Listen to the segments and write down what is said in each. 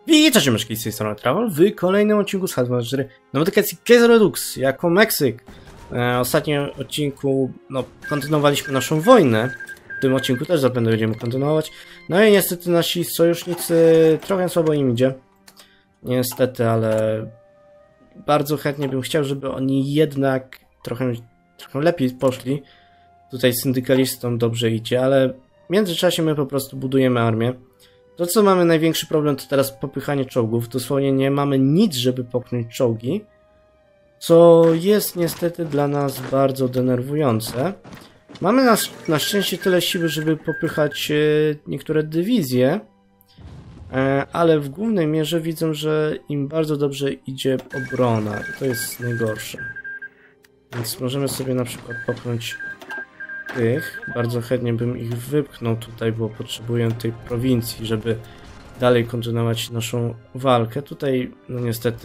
Witajcie myszki z tej strony Travel w kolejnym odcinku z Hardware 4 na modyfikacji Kaiser Redux jako Meksyk. W ostatnim odcinku kontynuowaliśmy naszą wojnę. W tym odcinku też zapewne będziemy kontynuować. No i niestety nasi sojusznicy trochę słabo im idzie. Niestety, ale bardzo chętnie bym chciał, żeby oni jednak trochę lepiej poszli. Tutaj syndykalistom dobrze idzie, ale w międzyczasie my po prostu budujemy armię. To, co mamy największy problem, to teraz popychanie czołgów. Dosłownie nie mamy nic, żeby popchnąć czołgi, co jest niestety dla nas bardzo denerwujące. Mamy na szczęście tyle siły, żeby popychać niektóre dywizje, ale w głównej mierze widzę, że im bardzo dobrze idzie obrona i to jest najgorsze. Więc możemy sobie na przykład popchnąć tych. Bardzo chętnie bym ich wypchnął tutaj, bo potrzebuję tej prowincji, żeby dalej kontynuować naszą walkę. Tutaj no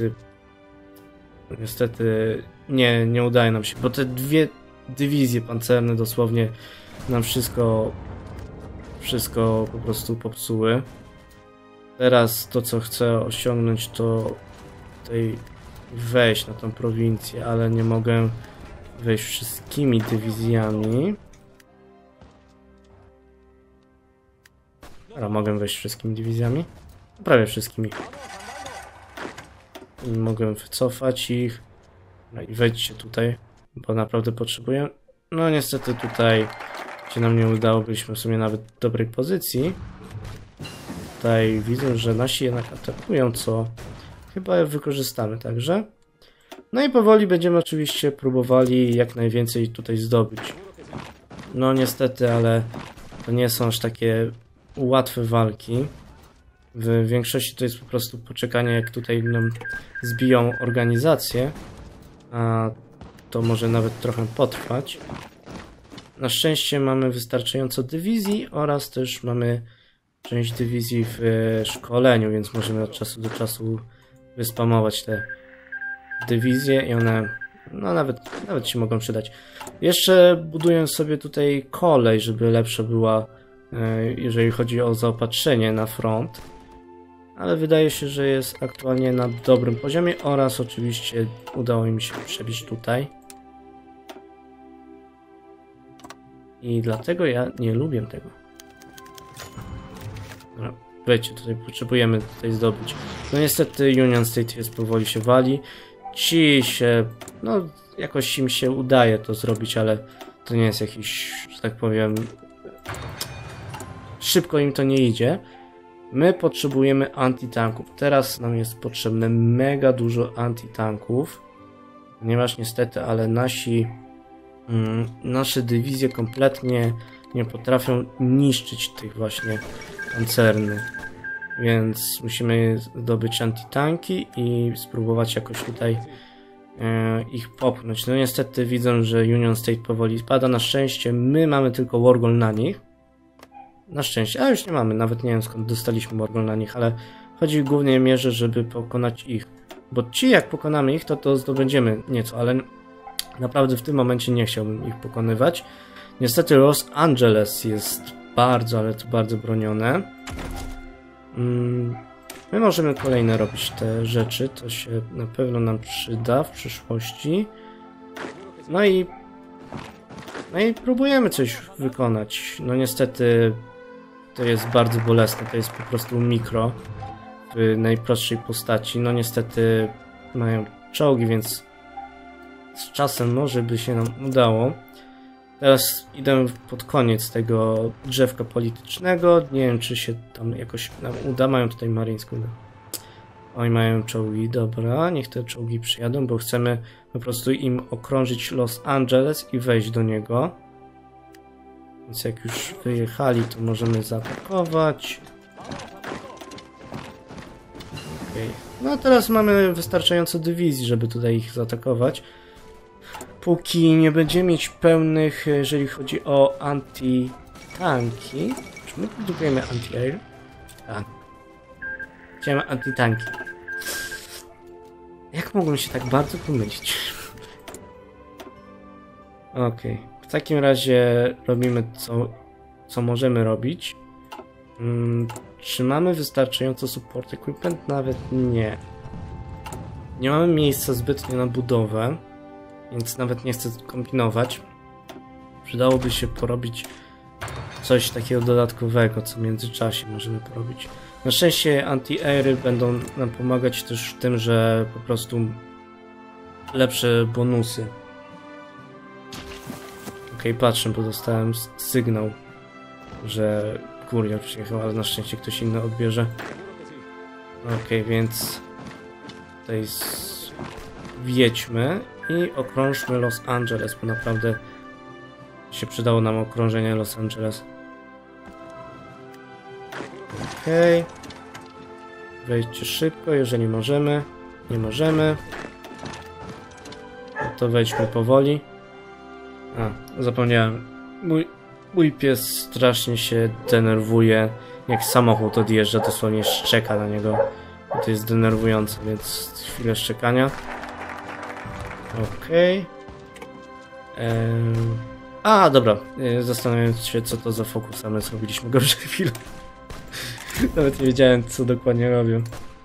niestety nie udaje nam się, bo te dwie dywizje pancerne dosłownie nam wszystko po prostu popsuły. Teraz to, co chcę osiągnąć, to tutaj wejść na tą prowincję, ale nie mogę wejść wszystkimi dywizjami. Dobra, mogę wejść wszystkimi dywizjami? Prawie wszystkimi. I mogę wycofać ich. No i wejdźcie tutaj, bo naprawdę potrzebuję. No niestety tutaj się nam nie udało, byliśmy w sumie nawet w dobrej pozycji. Tutaj widzę, że nasi jednak atakują, co chyba wykorzystamy także. No i powoli będziemy oczywiście próbowali jak najwięcej tutaj zdobyć. No niestety, ale to nie są aż takie łatwe walki. W większości to jest po prostu poczekanie, jak tutaj nam zbiją organizację, a to może nawet trochę potrwać. Na szczęście mamy wystarczająco dywizji oraz też mamy część dywizji w szkoleniu, więc możemy od czasu do czasu wyspamować te dywizje i one no nawet się mogą przydać. Jeszcze buduję sobie tutaj kolej, żeby lepsza była, jeżeli chodzi o zaopatrzenie na front, ale wydaje się, że jest aktualnie na dobrym poziomie oraz oczywiście udało mi się przebić tutaj i dlatego ja nie lubię tego. Dobra, wejdźcie, tutaj potrzebujemy tutaj zdobyć. No niestety Union State jest powoli się wali. Ci się, no jakoś im się udaje to zrobić, ale to nie jest jakiś, że tak powiem, szybko im to nie idzie. My potrzebujemy antitanków. Teraz nam jest potrzebne mega dużo antitanków, ponieważ niestety, ale nasze dywizje kompletnie nie potrafią niszczyć tych właśnie pancernych. Więc musimy zdobyć antitanki i spróbować jakoś tutaj ich popchnąć. No niestety widzę, że Union State powoli spada. Na szczęście my mamy tylko Wargol na nich. Na szczęście, a już nie mamy, nawet nie wiem skąd dostaliśmy Wargol na nich, ale chodzi w głównej mierze, żeby pokonać ich. Bo ci jak pokonamy ich, to zdobędziemy nieco, ale naprawdę w tym momencie nie chciałbym ich pokonywać. Niestety Los Angeles jest bardzo, ale to bardzo bronione. My możemy kolejne robić te rzeczy, to się na pewno nam przyda w przyszłości. No i próbujemy coś wykonać. No niestety to jest bardzo bolesne, to jest po prostu mikro w najprostszej postaci. No niestety mają czołgi, więc z czasem może by się nam udało. Teraz idę pod koniec tego drzewka politycznego. Nie wiem, czy się tam jakoś nam uda. Mają tutaj maryńską. Oni mają czołgi. Dobra, niech te czołgi przyjadą, bo chcemy po prostu im okrążyć Los Angeles i wejść do niego. Więc jak już wyjechali, to możemy zaatakować. Okay. No a teraz mamy wystarczająco dywizji, żeby tutaj ich zaatakować. Póki nie będziemy mieć pełnych, jeżeli chodzi o anti-tanki. Czy my produkujemy anti-air? Tak. Chciałem anti-tanki. Jak mogłem się tak bardzo pomylić? Okej. W takim razie robimy co możemy robić. Czy mamy wystarczająco support equipment? Nawet nie. Nie mamy miejsca zbytnio na budowę, więc nawet nie chcę kombinować. Przydałoby się porobić coś takiego dodatkowego, co w międzyczasie możemy porobić. Na szczęście anti-airy będą nam pomagać też w tym, że po prostu lepsze bonusy. Okej, patrzę, bo dostałem sygnał, że kurier przyjechał, ale na szczęście ktoś inny odbierze. Okej, więc tutaj wjedźmy i okrążmy Los Angeles, bo naprawdę się przydało nam okrążenie Los Angeles. Okej. Wejdźcie szybko, jeżeli możemy. Nie możemy. No to wejdźmy powoli. A, zapomniałem. Mój pies strasznie się denerwuje, jak samochód odjeżdża, dosłownie szczeka na niego. I to jest denerwujące, więc chwilę szczekania. Okej. A, dobra. Zastanawiając się, co to za fokus, a my zrobiliśmy go przed chwilą. Nawet nie wiedziałem, co dokładnie robią.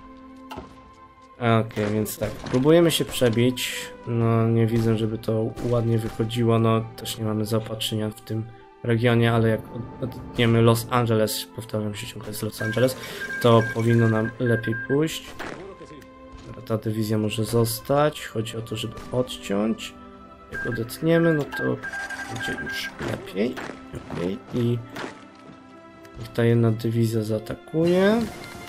Okej, więc tak. Próbujemy się przebić. No, nie widzę, żeby to ładnie wychodziło. No, też nie mamy zaopatrzenia w tym regionie, ale jak odetniemy Los Angeles, powtarzam się ciągle z Los Angeles, to powinno nam lepiej pójść. Ta dywizja może zostać. Chodzi o to, żeby odciąć. Jak odetniemy, no to będzie już lepiej. Okej, i niech ta jedna dywizja zaatakuje.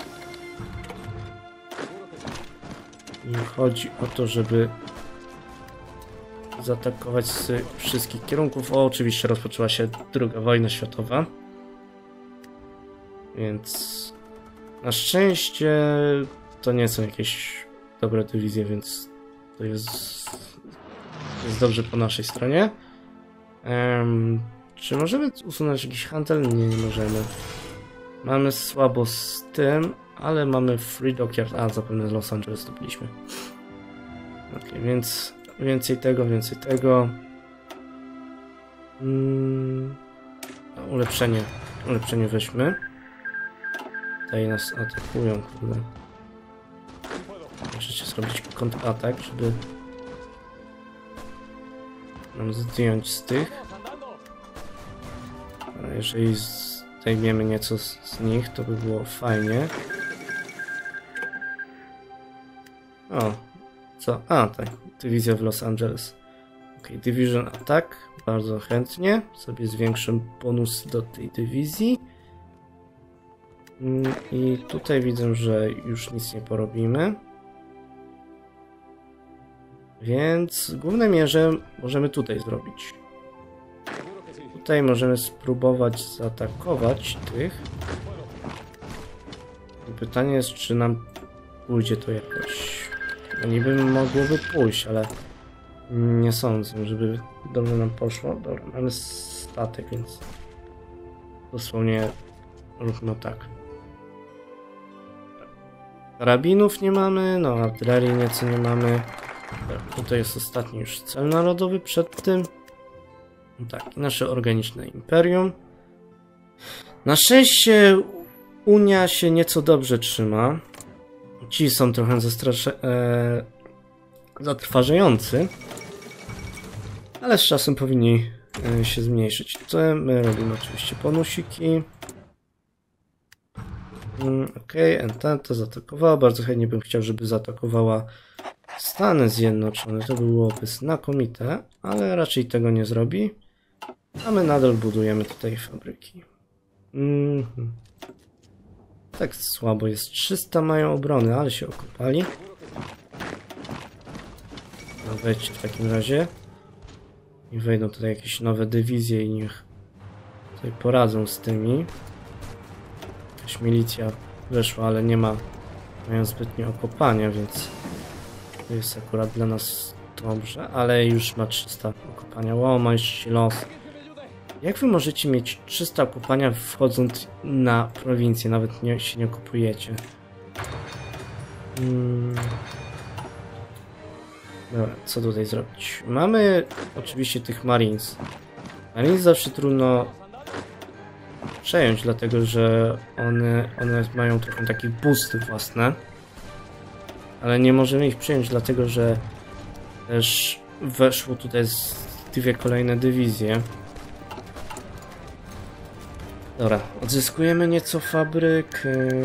I chodzi o to, żeby zaatakować z wszystkich kierunków. O, oczywiście rozpoczęła się II wojna światowa. Więc na szczęście to nie są jakieś dobre dywizje, więc to jest dobrze po naszej stronie. Czy możemy usunąć jakiś handel? Nie, nie możemy. Mamy słabo z tym, ale mamy Free Dockyard. A, zapewne z Los Angeles zdobyliśmy. Ok, więc więcej tego, więcej tego. Ulepszenie weźmy. Tutaj nas atakują, kurde. Możecie zrobić kontratak, żeby nam zdjąć z tych. A jeżeli zdejmiemy nieco z nich, to by było fajnie. O, co? A, tak. Dywizja w Los Angeles. Ok, Division Attack. Bardzo chętnie. Sobie zwiększę bonus do tej dywizji. I tutaj widzę, że już nic nie porobimy. Więc w głównej mierze możemy tutaj zrobić. Tutaj możemy spróbować zaatakować tych. I pytanie jest, czy nam pójdzie to jakoś. No niby mogłoby pójść, ale nie sądzę, żeby dobrze nam poszło. Dobra, mamy statek, więc dosłownie róbmy tak. Karabinów nie mamy, no artylerii nieco nie mamy. Tutaj jest ostatni już cel narodowy przed tym. Tak, nasze organiczne imperium. Na szczęście Unia się nieco dobrze trzyma. Ci są trochę zatrważający, ale z czasem powinni się zmniejszyć. To my robimy oczywiście bonusiki. Okej, Entente zaatakowała. Bardzo chętnie bym chciał, żeby zaatakowała Stany Zjednoczone. To byłoby znakomite, ale raczej tego nie zrobi. A my nadal budujemy tutaj fabryki. Tak słabo jest. 300 mają obrony, ale się okopali. No wejdźcie w takim razie. I wejdą tutaj jakieś nowe dywizje i niech tutaj poradzą z tymi. Jakaś milicja weszła, ale nie mają zbytnio okopania, więc to jest akurat dla nas dobrze, ale już ma 300 okopania. Wow, ma jeszcze los. Jak wy możecie mieć 300 okopania wchodząc na prowincję? Nawet się nie okupujecie. Dobra, co tutaj zrobić? Mamy oczywiście tych Marines. Marines zawsze trudno przejąć, dlatego że one mają trochę takie boosty własne. Ale nie możemy ich przyjąć, dlatego że też weszło tutaj dwie kolejne dywizje. Dobra, odzyskujemy nieco fabryk.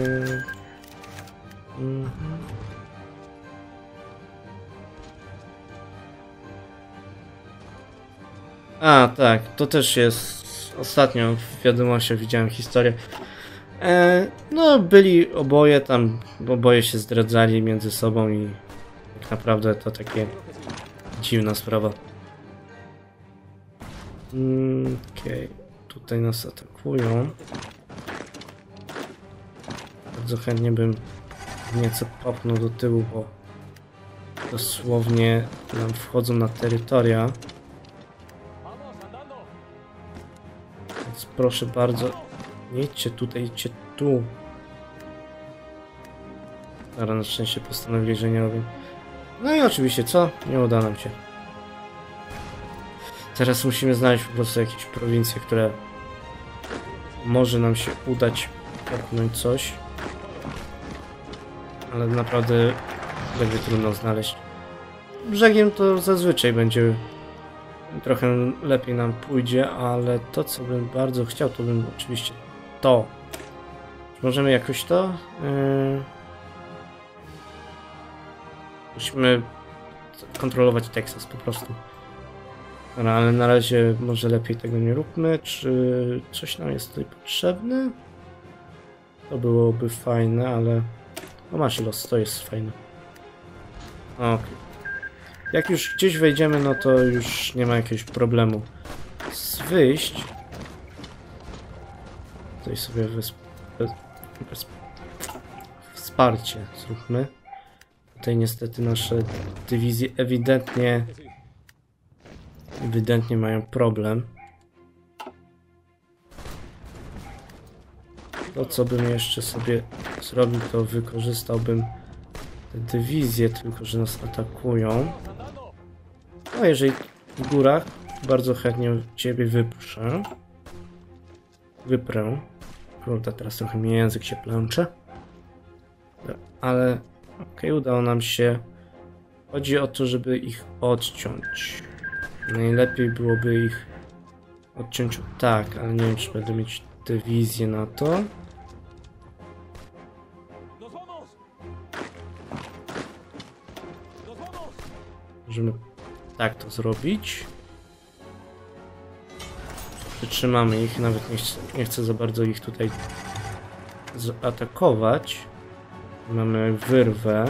A, tak, to też jest. Ostatnio w wiadomościach widziałem historię. No, byli oboje tam, oboje się zdradzali między sobą i tak naprawdę to takie dziwna sprawa. Okej, tutaj nas atakują. Bardzo chętnie bym nieco popchnął do tyłu, bo dosłownie nam wchodzą na terytoria. Więc proszę bardzo, nie idźcie tutaj, idźcie tu. Ale na szczęście postanowili, że nie robią. No i oczywiście co? Nie uda nam się. Teraz musimy znaleźć po prostu jakieś prowincje, które może nam się udać popchnąć coś. Ale naprawdę będzie trudno znaleźć. Brzegiem to zazwyczaj będzie trochę lepiej nam pójdzie, ale to co bym bardzo chciał, to bym oczywiście to. Czy możemy jakoś to? Musimy kontrolować Teksas po prostu. No, ale na razie może lepiej tego nie róbmy. Czy coś nam jest tutaj potrzebne? To byłoby fajne, ale... No masz los, to jest fajne. Okej. Jak już gdzieś wejdziemy, no to już nie ma jakiegoś problemu z wyjść. Tutaj sobie wsparcie zróbmy. Tutaj niestety nasze dywizje ewidentnie mają problem. To co bym jeszcze sobie zrobił, to wykorzystałbym te dywizje, tylko że nas atakują. No jeżeli w górach, bardzo chętnie ciebie wyprę. Kurde, teraz trochę mi język się plącze. Ale okej, udało nam się. Chodzi o to, żeby ich odciąć. Najlepiej byłoby ich odciąć tak, ale nie wiem, czy będę mieć dywizję na to. Możemy tak to zrobić. Wytrzymamy ich, nawet nie chcę za bardzo ich tutaj zaatakować. Mamy wyrwę.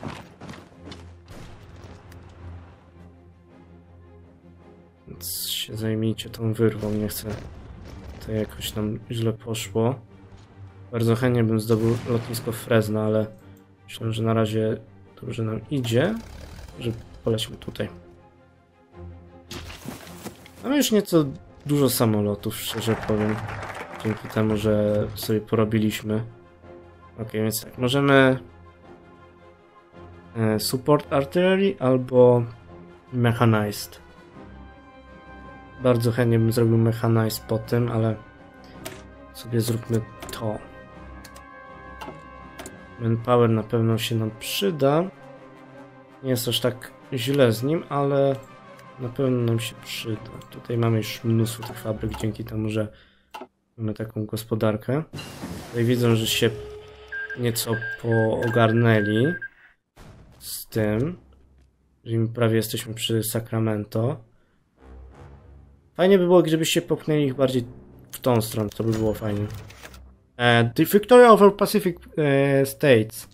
Więc się zajmijcie tą wyrwą, nie chcę to jakoś nam źle poszło. Bardzo chętnie bym zdobył lotnisko Fresno, ale myślę, że na razie dobrze nam idzie, że polećmy tutaj. Mamy już nieco dużo samolotów, szczerze powiem, dzięki temu, że sobie porobiliśmy. Ok, więc tak, możemy support artillery albo mechanized. Bardzo chętnie bym zrobił mechanized po tym, ale sobie zróbmy to. Manpower na pewno się nam przyda. Nie jest aż tak źle z nim, ale na pewno nam się przyda. Tutaj mamy już mnóstwo tych fabryk dzięki temu, że mamy taką gospodarkę. Tutaj widzą, że się nieco poogarnęli z tym, że prawie jesteśmy przy Sacramento. Fajnie by było, gdybyście popchnęli ich bardziej w tą stronę, to by było fajnie. The victory over Pacific States.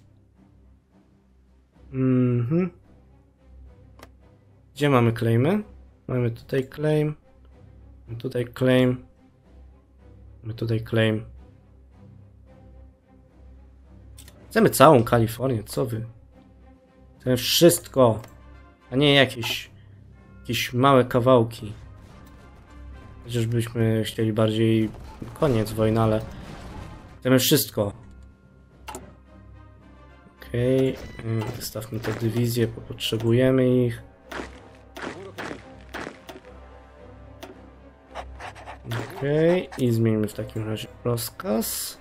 Gdzie mamy claimy? Mamy tutaj claim. Mamy tutaj claim. Mamy tutaj claim. Chcemy całą Kalifornię, co wy? Chcemy wszystko, a nie jakieś małe kawałki. Chociażbyśmy chcieli bardziej koniec wojny, ale chcemy wszystko. Okej, wystawmy te dywizje, bo potrzebujemy ich. Okej, i zmieńmy w takim razie rozkaz.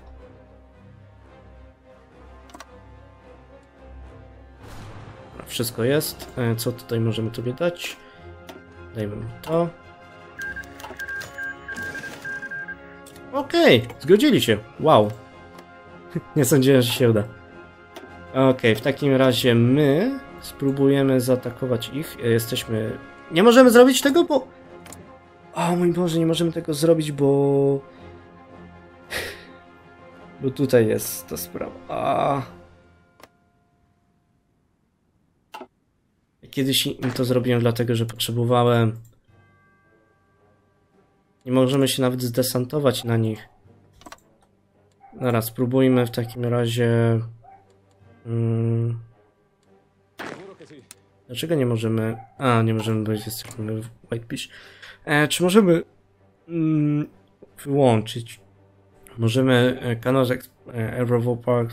Wszystko jest. Co tutaj możemy tobie dać? Dajmy mu to. Okej, zgodzili się. Wow. Nie sądziłem, że się uda. Okej, w takim razie my spróbujemy zaatakować ich. Jesteśmy... Nie możemy zrobić tego, bo... O mój Boże, nie możemy tego zrobić, bo... Bo tutaj jest ta sprawa. Kiedyś im to zrobiłem dlatego, że potrzebowałem... Nie możemy się nawet zdesantować na nich. Dobra, spróbujmy w takim razie... Dlaczego nie możemy... A, nie możemy być, jesteśmy w Whitefish. Czy możemy... wyłączyć... Możemy... Cannot Everville Park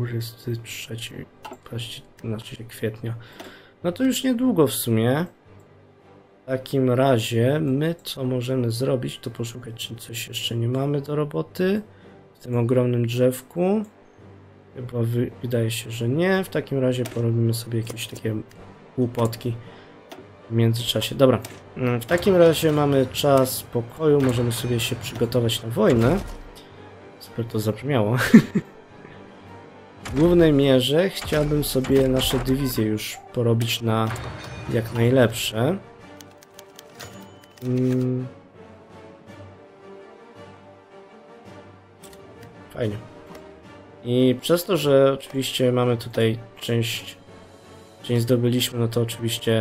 23 kwietnia. No to już niedługo w sumie. W takim razie my co możemy zrobić, to poszukać, czy coś jeszcze nie mamy do roboty w tym ogromnym drzewku. Chyba wydaje się, że nie. W takim razie porobimy sobie jakieś takie głupotki w międzyczasie. Dobra, w takim razie mamy czas spokoju, możemy sobie się przygotować na wojnę. Super to zabrzmiało. W głównej mierze chciałbym sobie nasze dywizje już porobić na jak najlepsze. Fajnie. I przez to, że oczywiście mamy tutaj część zdobyliśmy, no to oczywiście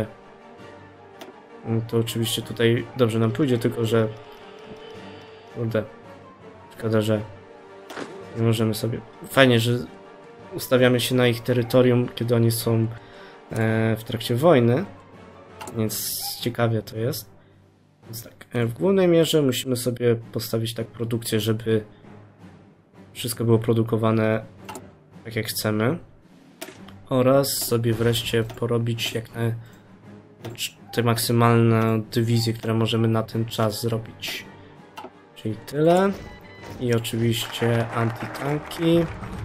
tutaj dobrze nam pójdzie, tylko że kurde, szkoda, że nie możemy sobie... Fajnie, że ustawiamy się na ich terytorium, kiedy oni są w trakcie wojny, więc ciekawie to jest. Więc tak, w głównej mierze musimy sobie postawić tak produkcję, żeby wszystko było produkowane tak jak chcemy, oraz sobie wreszcie porobić jak na te maksymalne dywizje, które możemy na ten czas zrobić. Czyli tyle. I oczywiście antitanki.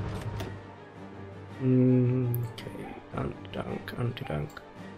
Antitank.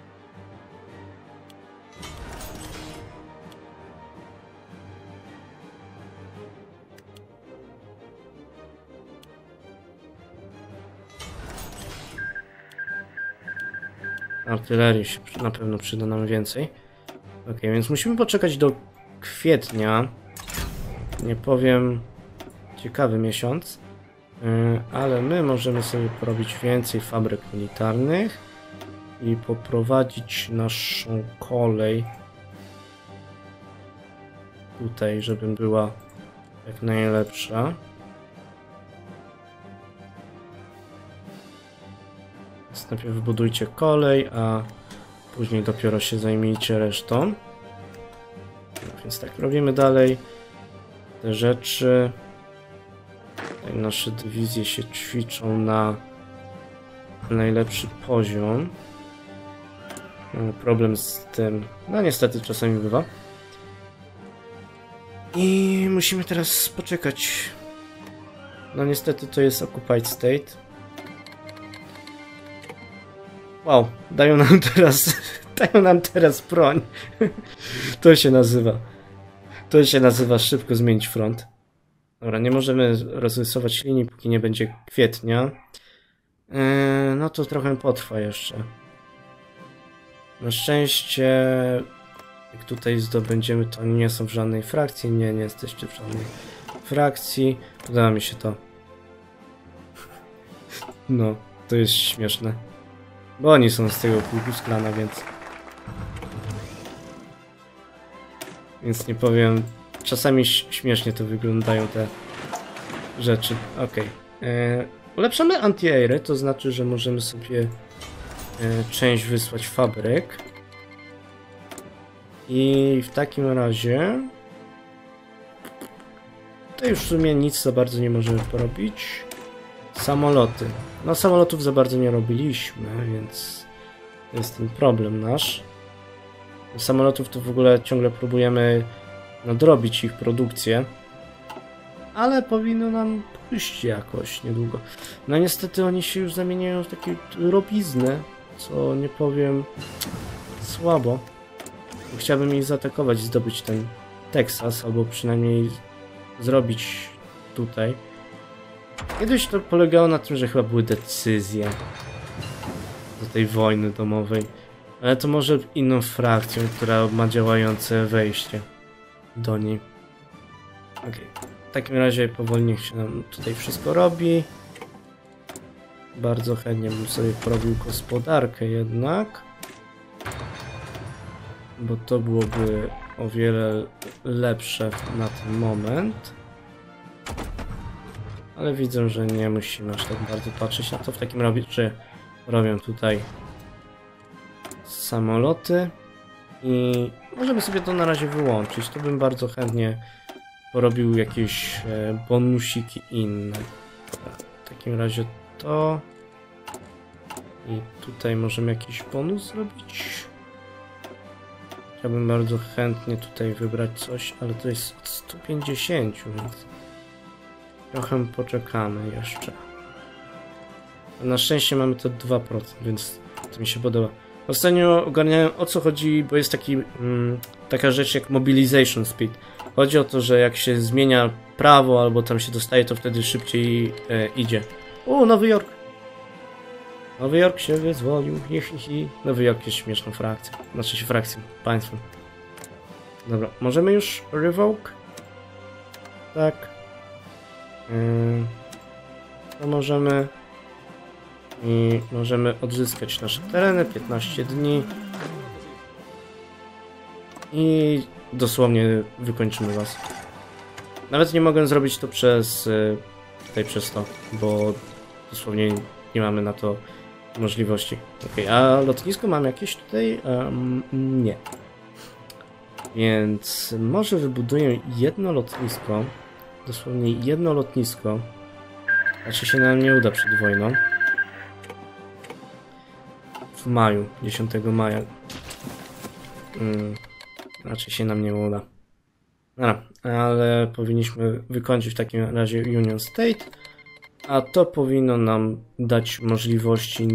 Artylerii się na pewno przyda nam więcej. Ok, więc musimy poczekać do kwietnia. Nie powiem, ciekawy miesiąc. Ale my możemy sobie porobić więcej fabryk militarnych i poprowadzić naszą kolej tutaj, żeby była jak najlepsza. Więc najpierw wybudujcie kolej, a później dopiero się zajmijcie resztą. No więc tak, robimy dalej te rzeczy. Tutaj nasze dywizje się ćwiczą na najlepszy poziom. Mamy problem z tym. No niestety czasami bywa. I musimy teraz poczekać. No niestety to jest Occupied State. Wow, dają nam teraz broń. To się nazywa szybko zmienić front. Dobra, nie możemy rozrysować linii, póki nie będzie kwietnia. No to trochę potrwa jeszcze. Na szczęście, jak tutaj zdobędziemy, to oni nie są w żadnej frakcji. Nie jesteście w żadnej frakcji. Podoba mi się to. No, to jest śmieszne. Bo oni są z tego Ku Klux Klana, więc nie powiem. Czasami śmiesznie to wyglądają te rzeczy. Ok. Ulepszamy anti-air, to znaczy, że możemy sobie część wysłać fabryk. I w takim razie to już w sumie nic za bardzo nie możemy porobić. Samoloty. No samolotów za bardzo nie robiliśmy, więc to jest ten problem nasz. Samolotów to w ogóle ciągle próbujemy nadrobić ich produkcję. Ale powinno nam pójść jakoś niedługo. No niestety oni się już zamieniają w takie robiznę, co nie powiem słabo. Chciałbym ich zaatakować i zdobyć ten Teksas, albo przynajmniej zrobić tutaj. Kiedyś to polegało na tym, że chyba były decyzje do tej wojny domowej. Ale to może inną frakcją, która ma działające wejście do niej. Okej. W takim razie powoli niech się nam tutaj wszystko robi. Bardzo chętnie bym sobie porobił gospodarkę jednak. Bo to byłoby o wiele lepsze na ten moment. Ale widzę, że nie musimy aż tak bardzo patrzeć na to. W takim razie robię tutaj samoloty. I możemy sobie to na razie wyłączyć. To bym bardzo chętnie porobił jakieś bonusiki inne. W takim razie to. I tutaj możemy jakiś bonus zrobić. Chciałbym bardzo chętnie tutaj wybrać coś, ale to jest od 150, więc trochę poczekamy jeszcze. Na szczęście mamy to 2%, więc to mi się podoba. Ostatnio ogarniałem, o co chodzi, bo jest taka rzecz jak mobilization speed. Chodzi o to, że jak się zmienia prawo albo tam się dostaje, to wtedy szybciej idzie. O, Nowy Jork! Nowy Jork się wyzwolił. Nowy Jork jest śmieszną frakcją. Znaczy się frakcją, państwem. Dobra, możemy już revoke? Tak. To możemy. I możemy odzyskać nasze tereny. 15 dni. I dosłownie wykończymy was. Nawet nie mogę zrobić to przez to, bo dosłownie nie mamy na to możliwości. Ok, a lotnisko mam jakieś tutaj? Nie. Więc może wybuduję jedno lotnisko. Dosłownie jedno lotnisko. Znaczy się nam nie uda przed wojną. W maju, 10 maja. Raczej się nam nie uda. Ale powinniśmy wykończyć w takim razie Union State. A to powinno nam dać możliwości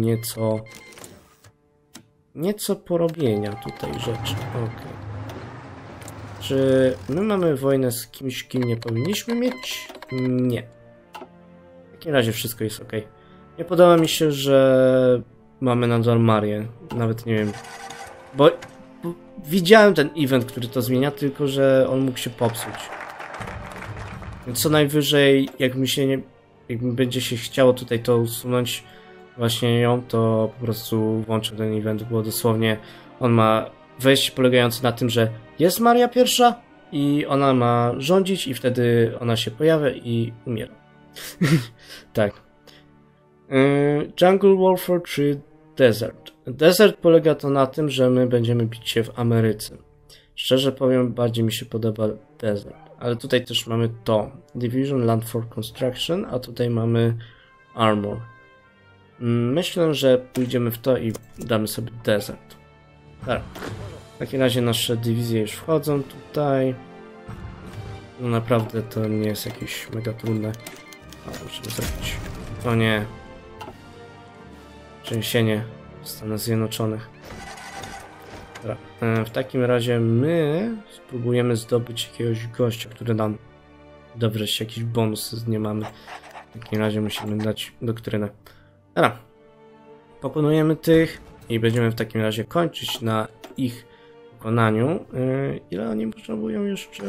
nieco porobienia tutaj rzeczy. Okay. Czy my mamy wojnę z kimś, kim nie powinniśmy mieć? Nie. W takim razie wszystko jest ok. Nie podoba mi się, że mamy nadal Marię. Nawet nie wiem. Bo widziałem ten event, który to zmienia, tylko że on mógł się popsuć. Więc co najwyżej, jak mi będzie się chciało tutaj to usunąć właśnie ją, to po prostu włączę ten event, bo dosłownie on ma wejście polegające na tym, że jest Maria pierwsza i ona ma rządzić i wtedy ona się pojawia i umiera. Tak. Jungle Warfare 3 Desert. Desert polega to na tym, że my będziemy bić się w Ameryce. Szczerze powiem, bardziej mi się podoba Desert. Ale tutaj też mamy to. Division Land for Construction, a tutaj mamy Armor. Myślę, że pójdziemy w to i damy sobie Desert. Tak. W takim razie nasze dywizje już wchodzą tutaj. No naprawdę to nie jest jakieś mega trudne. Musimy zrobić. O nie. Trzęsienie w Stanach Zjednoczonych. Dobra. W takim razie my spróbujemy zdobyć jakiegoś gościa, który nam da wreszcie jakiś bonus, nie mamy. W takim razie musimy dać doktrynę. Dobra. Pokonujemy tych i będziemy w takim razie kończyć na ich wykonaniu. Ile oni potrzebują jeszcze?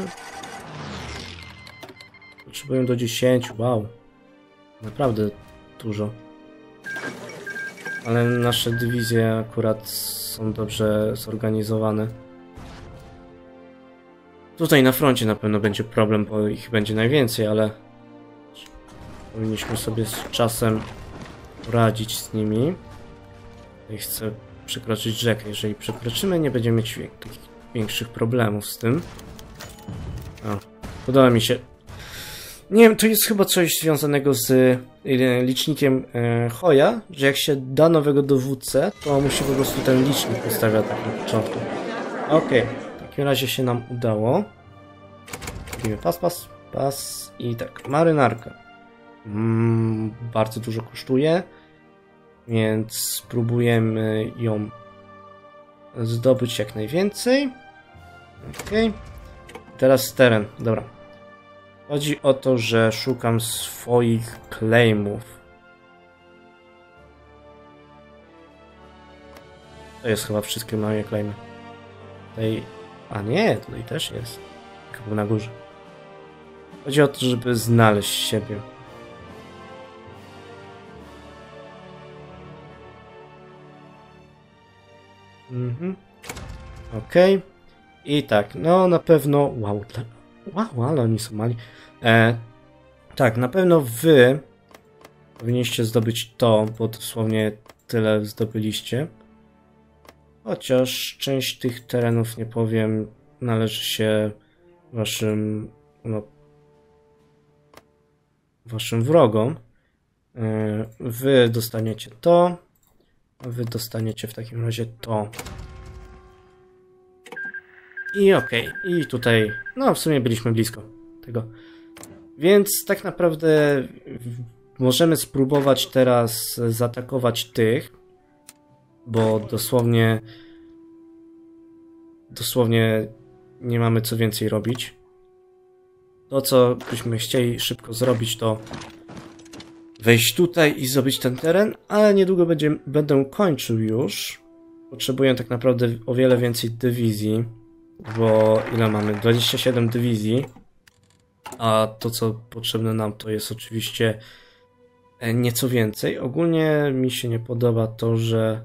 Potrzebują do 10. Wow. Naprawdę dużo. Ale nasze dywizje akurat są dobrze zorganizowane. Tutaj na froncie na pewno będzie problem, bo ich będzie najwięcej, ale powinniśmy sobie z czasem poradzić z nimi. I chcę przekroczyć rzekę. Jeżeli przekroczymy, nie będziemy mieć takich większych problemów z tym. O, podoba mi się. Nie wiem, to jest chyba coś związanego z licznikiem Hoya, że jak się da nowego dowódcę, to musi po prostu ten licznik ustawiać tak na początku. Okej, w takim razie się nam udało. kupimy pas i tak, marynarka. Bardzo dużo kosztuje, więc spróbujemy ją zdobyć jak najwięcej. Ok. Teraz teren, dobra. Chodzi o to, że szukam swoich claimów. To jest chyba wszystkie moje claimy. Tutaj... A nie, tutaj też jest. Chyba na górze. Chodzi o to, żeby znaleźć siebie. Okej. I tak, no na pewno... Wow, ale oni są mali. Tak, na pewno wy powinniście zdobyć to, bo dosłownie tyle zdobyliście. Chociaż część tych terenów, nie powiem, należy się waszym, waszym wrogom. Wy dostaniecie to, a wy dostaniecie w takim razie to. I okej, i tutaj, no w sumie byliśmy blisko tego. Więc tak naprawdę możemy spróbować teraz zaatakować tych, bo dosłownie nie mamy co więcej robić. To, co byśmy chcieli szybko zrobić, to wejść tutaj i zrobić ten teren, ale niedługo będę kończył już. Potrzebuję tak naprawdę o wiele więcej dywizji, bo ile mamy? 27 dywizji, a to, co potrzebne nam, to jest oczywiście nieco więcej. Ogólnie mi się nie podoba to, że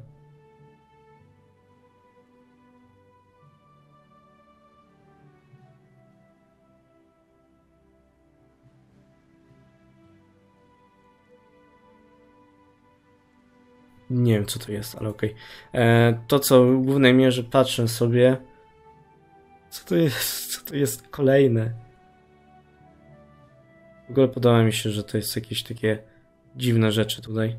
nie wiem, co to jest, ale okej. To, co w głównej mierze patrzę sobie... Co to jest? Co to jest kolejne? W ogóle podoba mi się, że to jest jakieś takie dziwne rzeczy tutaj.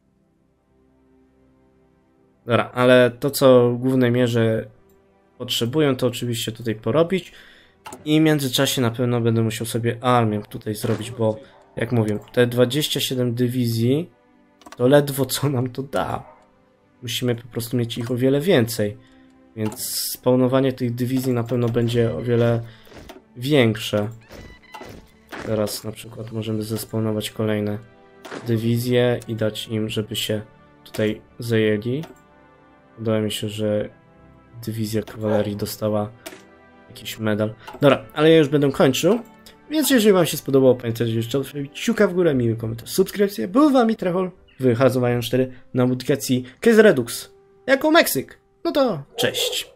Dobra, ale to, co w głównej mierze potrzebuję, to oczywiście tutaj porobić. I w międzyczasie na pewno będę musiał sobie armię tutaj zrobić, bo jak mówię, te 27 dywizji to ledwo co nam to da. Musimy po prostu mieć ich o wiele więcej. Więc spawnowanie tych dywizji na pewno będzie o wiele większe. Teraz na przykład możemy zespawnować kolejne dywizje i dać im, żeby się tutaj zajęli. Wydaje mi się, że dywizja kawalerii dostała jakiś medal. Dobra, ale ja już będę kończył. Więc jeżeli wam się spodobało, pamiętajcie jeszcze zostawić kciuka w górę, miły komentarz, subskrypcję. Był wami Trechol w Hearts of Iron 4 na modyfikacji Case Redux jako Meksyk. No to cześć!